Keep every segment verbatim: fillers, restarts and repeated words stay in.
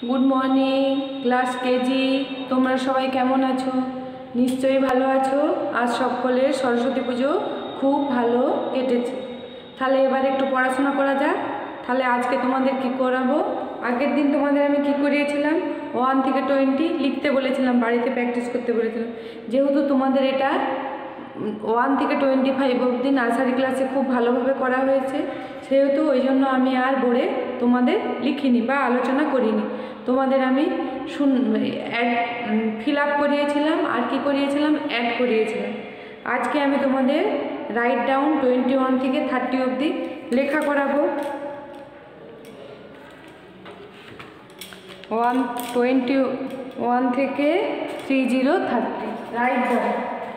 Good morning class KG তোমরা সবাই কেমন আছো? নিশ্চয়ই ভালো আছো। আজ সকলের সরস্বতী পুজো খুব ভালো কেটেছে। তাহলে এবার একটু পড়াশোনা করা যাক। তাহলে আজকে তোমাদের কি করাবো, আগের দিন তোমাদের আমি কি করিয়েছিলাম, ওয়ান থেকে টোয়েন্টি লিখতে বলেছিলাম, বাড়িতে প্র্যাকটিস করতে বলেছিলাম। যেহেতু তোমাদের এটা ওয়ান থেকে টোয়েন্টি ফাইভ অবধি নার্সারি ক্লাসে খুব ভালোভাবে করা হয়েছে, সেহেতু ওই জন্য আমি আর বোর্ডে তোমাদের লিখিনি বা আলোচনা করিনি। তোমাদের আমি শুন অ্যাড ফিল আপ করিয়েছিলাম আর কি করিয়েছিলাম, অ্যাড করিয়েছিলাম। আজকে আমি তোমাদের রাইট ডাউন টোয়েন্টি ওয়ান থেকে থার্টি অবধি লেখা করাবো। ওয়ান টোয়েন্টি ওয়ান থেকে three zero thirty write down.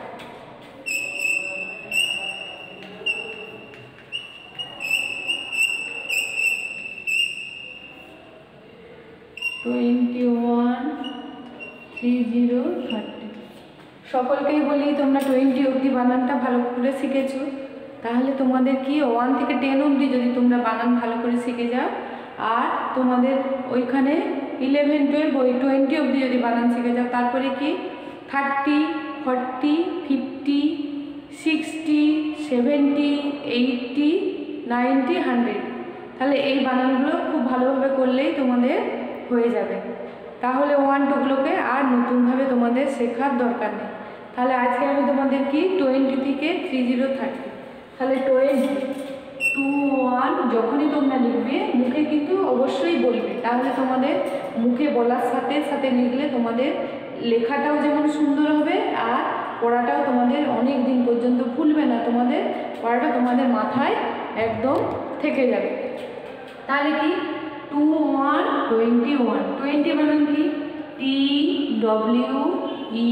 Twenty one three zero thirty সকলকেই বলি তোমরা টোয়েন্টি অবধি বানানটা ভালো করে শিখেছো। তাহলে তোমাদের কি ওয়ান থেকে টেন অবধি যদি তোমরা বানান ভালো করে শিখে যাও, আর তোমাদের ওইখানে ইলেভেন টুয়েলভ ওই টোয়েন্টি অবধি যদি বানান শিখে যাও, তারপরে কি thirty forty fifty sixty seventy eighty ninety hundred, তাহলে এই বানানগুলো খুব ভালোভাবে করলেই তোমাদের হয়ে যাবে। তাহলে ওয়ান টুগুলোকে আর নতুনভাবে তোমাদের শেখার দরকার নেই। তাহলে আজকে আমি তোমাদের কি টোয়েন্টি থেকে থ্রি জিরো থার্টি, তাহলে টোয়েন্টি টু ওয়ান যখনই তোমরা লিখবে মুখে কিন্তু অবশ্যই বলবে, তাহলে তোমাদের মুখে বলার সাথে সাথে লিখলে তোমাদের লেখাটাও যেমন সুন্দর হবে আর পড়াটাও তোমাদের অনেক দিন পর্যন্ত ভুলবে না, তোমাদের পড়াটা তোমাদের মাথায় একদম থেকে যাবে। তাহলে কি two one twenty one, twenty বানান কি T W E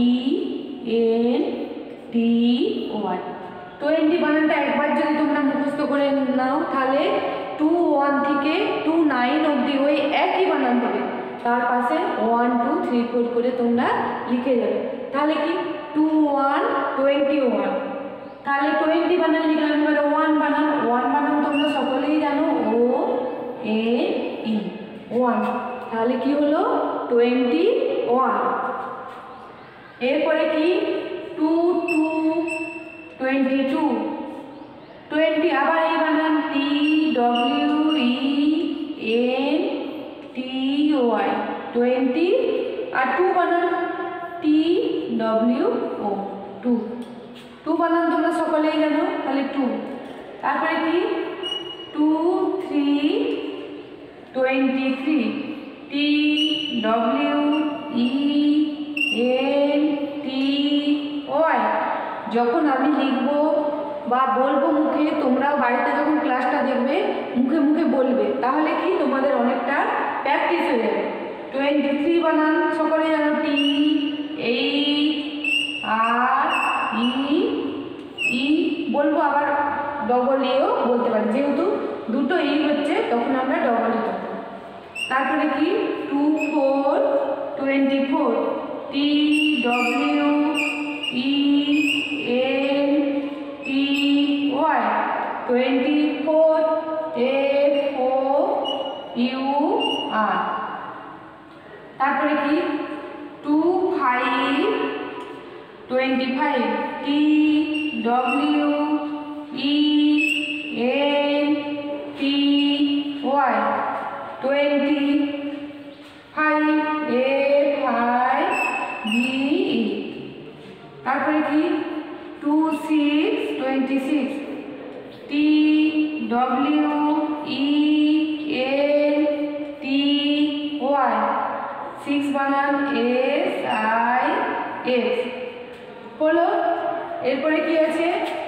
N T Y. Twenty বানানটা একবার যদি তোমরা মুখস্থ করে নাও, তাহলে টু ওয়ান থেকে টু নাইন অবধি ওই একই বানান হবে, তার পাশে ওয়ান টু থ্রি ফোর করে তোমরা লিখে যাবে। তাহলে কি টু ওয়ান টোয়েন্টি ওয়ান, তাহলে টোয়েন্টি বানান লিখলাম। এবার ওয়ান বানান, ওয়ান বানান তোমরা সকলেই জানো, ও এ ই ওয়ান, তাহলে কি হলো টোয়েন্টি ওয়ান। এরপরে কি two two twenty two, twenty আবার এই বানান T W E N T Y, twenty, আর টু বানান T W O two, two বানান তোমরা সকলেই জানো, তাহলে টু। তারপরে কি two three twenty three, T W E N T Y. যখন আমি লিখব বা বলবো মুখে, তোমরাও বাড়িতে যখন ক্লাসটা দেখবে মুখে মুখে বলবে, তাহলে কি তোমাদের অনেকটা প্র্যাকটিস হয়ে যাবে। টোয়েন্টি থ্রি বানান সকলে জানো, টি এইচ আর ই ই বলবো, আবার ডবল এও বলতে পারি, যেহেতু দুটো ই হচ্ছে তখন আমরা ডবল ই করবো। তারপরে কি two four twenty four, T W E N T Y, twenty four F O U R. তারপরে কি two five twenty five, T W E N T Y, twenty five F I V E. তারপরে কি two six twenty six, T W E N T Y, six বানান S I S হলো। এরপরে কি আছে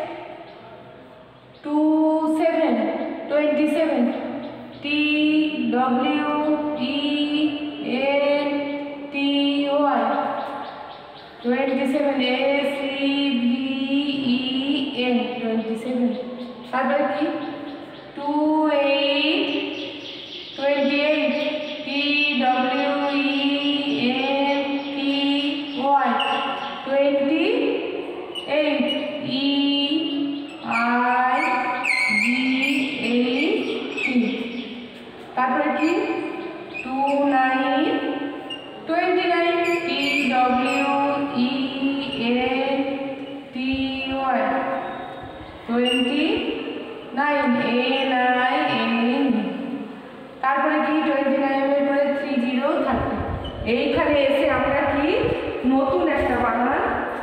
two seven twenty seven, T W E N T Y, twenty seven S E V E N, twenty seven. তারপরে কি two eight twenty eight, T W E N T Y, twenty eight E I G H T. তারপরে কি এইখানে এসে আমরা কি নতুন একটা বানান,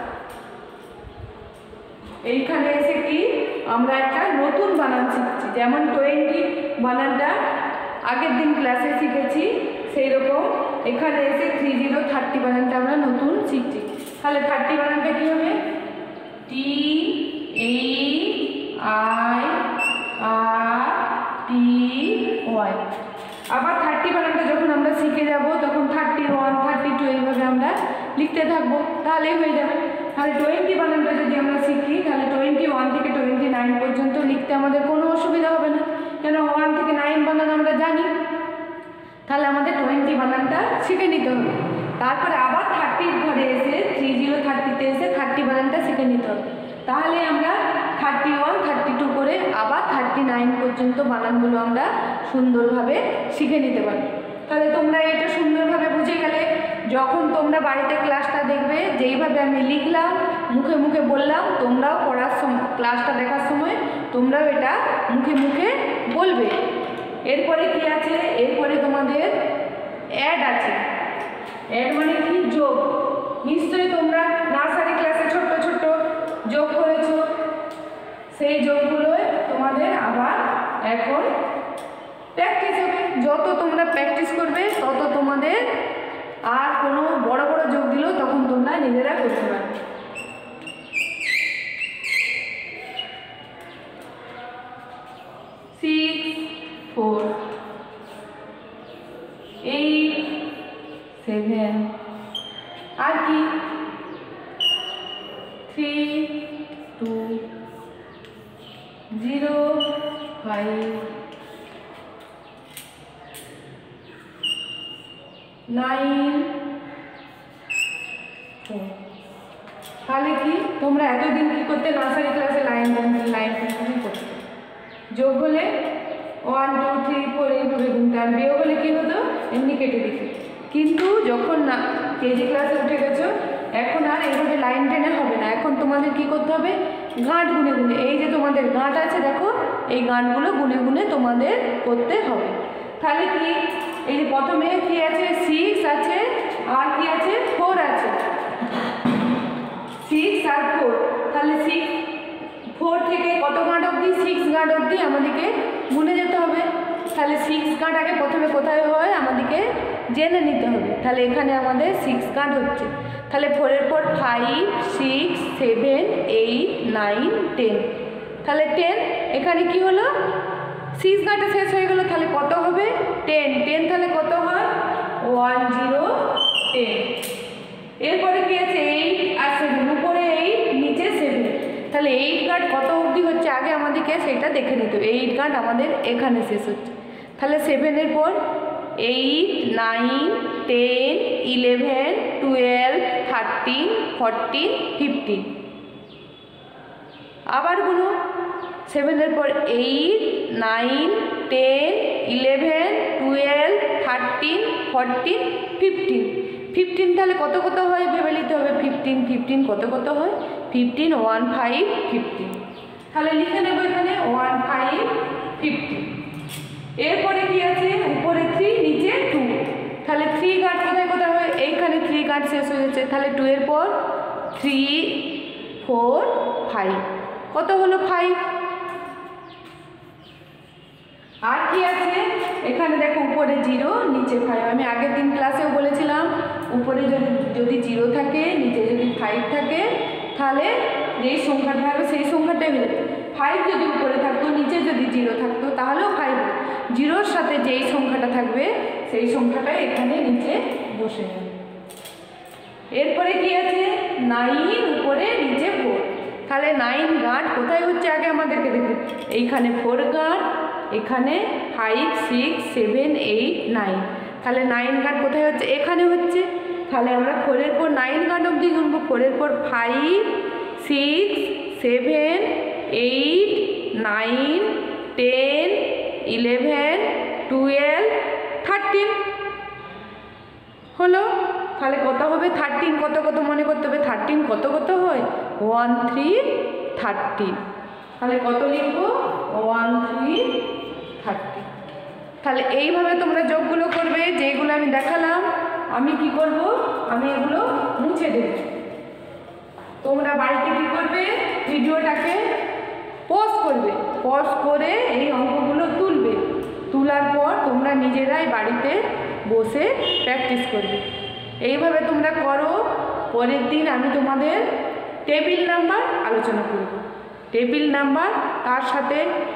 এইখানে এসে কি আমরা একটা নতুন বানান শিখছি। যেমন টোয়েন্টি বানানটা আগের দিন ক্লাসে শিখেছি, সেই রকম এখানে এসে থ্রি জিরো থার্টি বানানটা আমরা নতুন শিখছি। তাহলে থার্টি বানানটা কি হবে? T H I R T Y. আবার থার্টি বানানটা যখন আমরা শিখে যাব তখন থার্টি ওয়ান থার্টি টু এইভাবে আমরা লিখতে থাকবো, তাহলেই হয়ে যাবে। তাহলে টোয়েন্টি বানানটা যদি আমরা শিখি তাহলে টোয়েন্টি ওয়ান থেকে টোয়েন্টি নাইন পর্যন্ত লিখতে আমাদের কোনো অসুবিধা হবে না, কেন ওয়ান থেকে নাইন বানান আমরা জানি। তাহলে আমাদের টোয়েন্টি বানানটা শিখে নিতে হবে। তারপরে আবার থার্টির ঘরে এসে থ্রি জিরো থার্টিতে এসে থার্টি বানানটা শিখে নিতে হবে। তাহলে আমরা থার্টি ওয়ান থার্টি টু করে আবার থার্টি নাইন পর্যন্ত বানানগুলো আমরা সুন্দরভাবে শিখে নিতে পারি। তাহলে তোমরা এটা সুন্দরভাবে বুঝে গেলে, যখন তোমরা বাড়িতে ক্লাসটা দেখবে যেইভাবে আমি লিখলাম মুখে মুখে বললাম, তোমরাও পড়ার সময় ক্লাসটা দেখার সময় তোমরাও এটা মুখে মুখে বলবে। এরপরে কি আছে? এরপরে তোমাদের অ্যাড আছে। অ্যাড মানে কি? যোগ। নিশ্চয়ই তোমরা নার্সারি ক্লাসে ছোট্ট ছোট্ট যোগ করেছো, সেই যোগগুলোই তোমাদের আবার এখন প্র্যাকটিস হবে। যত তোমরা প্র্যাকটিস করবে তত তোমাদের আর কোনো বড় বড় যোগ দিলেও তখন তোমরা নিজেরা করতে পারবে। সিক্স ফোর এইট সেভেন আর কি three two zero five nine four. তাহলে কি তোমরা এতদিন কী করতে? নার্সারি ক্লাসে লাইন লাইন পেন্সিল করতে, যোগ হলে ওয়ান টু থ্রি ফোর এইভাবে গুনতে, আর বিয়োগ হলে কী হতো? এমনি কেটে দিতে। কিন্তু যখন না কেজি ক্লাসে উঠে গেছো এখন আর এইভাবে লাইন টেনে হবে না। এখন তোমাদের কি করতে হবে? গাঁট গুনে গুনে, এই যে তোমাদের গাঁট আছে দেখো, এই গাঁটগুলো গুনে গুনে তোমাদের করতে হবে। তাহলে কি এই যে প্রথমে কি আছে? সিক্স আছে আর কি আছে? ফোর আছে। সিক্স আর ফোর, তাহলে সিক্স ফোর থেকে কত গাঁট অবধি? সিক্স গাঁট অবধি আমাদেরকে গুনে যেতে হবে। তাহলে সিক্স গাঁট আগে প্রথমে কোথায় হয় আমাদেরকে জেনে নিতে হবে। তাহলে এখানে আমাদের সিক্স গাঁট হচ্ছে। তাহলে ফোরের পর five six seven eight nine ten. তাহলে টেন এখানে কি হলো? সিক্স গাঁটে শেষ হয়ে গেলো। তাহলে কত হবে? টেন। টেন তাহলে কত হয়? One zero ten. এরপরে কি আছে? এইট আর সেভেন, উপরে এইট নিচে সেভেন। তাহলে এইট গাঁট কত অবধি হচ্ছে আগে আমাদেরকে সেটা দেখে নিতে হবে। এইট গাঁট আমাদের এখানে শেষ হচ্ছে। তাহলে সেভেনের পর eight nine ten eleven twelve thirteen fourteen fifteen. আবার গুলো, সেভেনের পর eight nine ten eleven twelve thirteen fourteen fifteen. Fifteen তাহলে কত কত হয় ভেবে নিতে হবে। ফিফটিন ফিফটিন কত কত হয়? Fifteen one five fifteen. তাহলে লিখে নেব এখানে ওয়ান ফাইভ ফিফটিন। এরপরে কি আছে? উপরে থ্রি নিচে টু। তাহলে থ্রি গাঁট কোথায় কোথায় হয়? এইখানে থ্রি গাঁট শেষ হয়ে যাচ্ছে। তাহলে টু এর পর থ্রি ফোর ফাইভ, কত হলো? ফাইভ। আর কি আছে? এখানে দেখো উপরে জিরো নিচে ফাইভ। আমি আগের দিন ক্লাসেও বলেছিলাম উপরে যদি যদি জিরো থাকে নিচে যদি ফাইভ থাকে তাহলে যেই সংখ্যাটা থাকবে সেই সংখ্যাটাই হয়ে যাবে। ফাইভ যদি উপরে থাকতো নিচে যদি জিরো থাকতো তাহলেও ফাইভ। জিরোর সাথে যেই সংখ্যাটা থাকবে সেই সংখ্যাটাই এখানে নিচে বসে যাবে। এরপরে কি আছে? নাইন উপরে নিচে ফোর। তাহলে নাইন গাঁট কোথায় হচ্ছে আগে আমাদেরকে দেখবে। এইখানে ফোর গাঁট, এখানে five six seven eight nine. তাহলে নাইন গাঁট কোথায় হচ্ছে? এখানে হচ্ছে। তাহলে আমরা ফোরের পর নাইন গাঁট অবধি গুনবো। ফোরের পর five six seven eight nine ten eleven twelve thirteen হলো। তাহলে কত হবে? থার্টিন কত কত মনে করতে হবে। থার্টিন কত কত হয়? One three thirteen. তাহলে কত লিখবো? One three thirty. তাহলে এইভাবে তোমরা যোগগুলো করবে যেগুলো আমি দেখালাম। আমি কি করব, আমি এগুলো মুছে দেব। তোমরা বাড়িতে কি করবে, ভিডিওটাকে পজ করবে, পজ করে এই অঙ্কগুলো তুলবে। তোলার পর তোমরা নিজেরাই বাড়িতে বসে প্র্যাকটিস করবে। এইভাবে তোমরা করো। পরের দিন আমি তোমাদের টেবিল নাম্বার আলোচনা করব। টেবিল নাম্বার, তার সাথে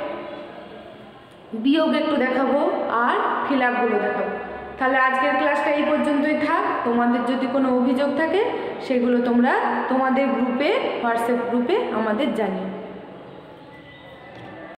বিয়োগ একটু দেখাবো আর ফিল আপগুলো দেখাবো। তাহলে আজকের ক্লাসটা এই পর্যন্তই থাক। তোমাদের যদি কোনো অভিযোগ থাকে সেগুলো তোমরা তোমাদের গ্রুপে, হোয়াটসঅ্যাপ গ্রুপে আমাদের জানিও।